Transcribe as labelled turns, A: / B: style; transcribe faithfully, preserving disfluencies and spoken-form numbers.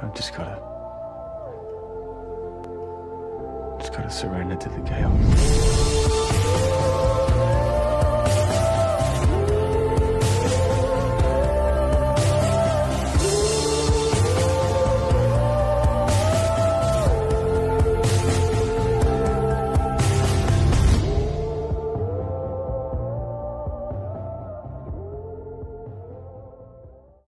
A: I just gotta... Just gotta surrender to the chaos.